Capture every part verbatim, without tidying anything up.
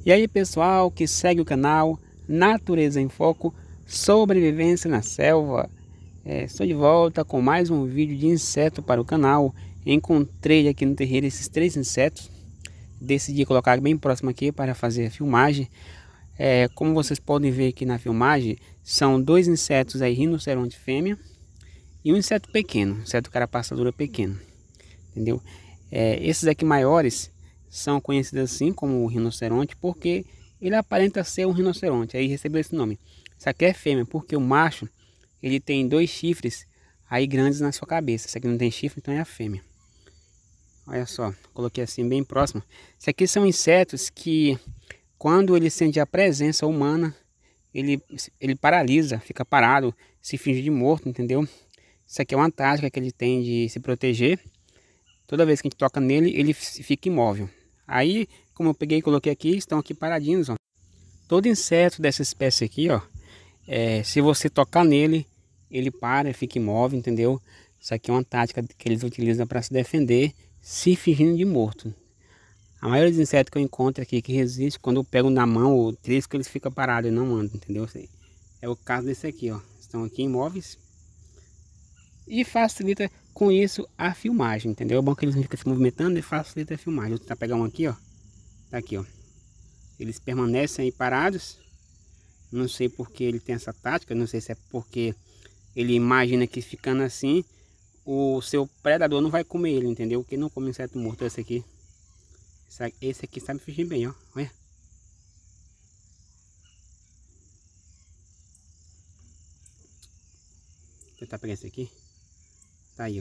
E aí pessoal que segue o canal Natureza em Foco, sobrevivência na selva. É, estou de volta com mais um vídeo de inseto para o canal. Encontrei aqui no terreiro esses três insetos. Decidi colocar bem próximo aqui para fazer a filmagem. É, como vocês podem ver aqui na filmagem, são dois insetos aí, rinoceronte fêmea e um inseto pequeno, inseto carapaçadura pequeno, entendeu? É, esses aqui maiores são conhecidos assim como rinoceronte porque ele aparenta ser um rinoceronte, aí recebeu esse nome. Isso aqui é fêmea porque o macho ele tem dois chifres aí grandes na sua cabeça. Esse aqui não tem chifre, então é a fêmea. Olha só, coloquei assim bem próximo. Isso aqui são insetos que quando ele sente a presença humana, ele, ele paralisa, fica parado, se finge de morto, entendeu? Isso aqui é uma tática que ele tem de se proteger. Toda vez que a gente toca nele, ele fica imóvel. Aí, como eu peguei e coloquei aqui, estão aqui paradinhos, ó. Todo inseto dessa espécie aqui, ó, é, se você tocar nele, ele para, fica imóvel, entendeu? Isso aqui é uma tática que eles utilizam para se defender, se fingindo de morto. A maioria dos insetos que eu encontro aqui que resiste, quando eu pego na mão ou trisco, eles ficam parados e não andam, entendeu? É o caso desse aqui, ó. Estão aqui imóveis. E facilita com isso a filmagem, entendeu? É bom que eles não ficam se movimentando e facilita a filmagem. Vou tentar pegar um aqui, ó. Tá aqui, ó. Eles permanecem aí parados. Não sei porque ele tem essa tática. Não sei se é porque ele imagina que ficando assim, o seu predador não vai comer ele, entendeu? Porque não come inseto morto. Esse aqui. Esse aqui sabe fugir bem, ó. Olha. Vou tentar pegar esse aqui. Tá aí, ó.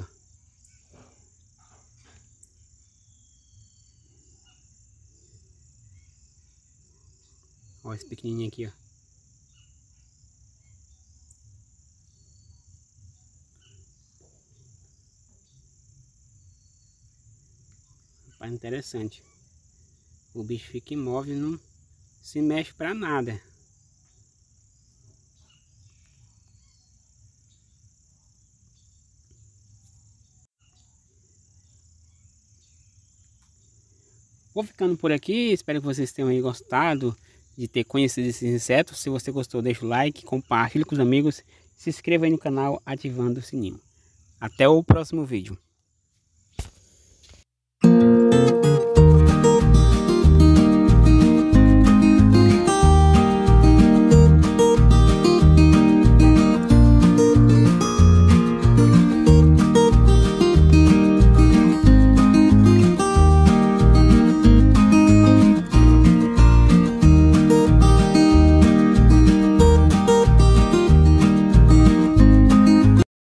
Ó, esse pequenininho aqui, ó. Rapaz, interessante. O bicho fica imóvel e não se mexe pra nada. Vou ficando por aqui, espero que vocês tenham aí gostado de ter conhecido esses insetos. Se você gostou, deixa o like, compartilhe com os amigos, se inscreva aí no canal ativando o sininho. Até o próximo vídeo.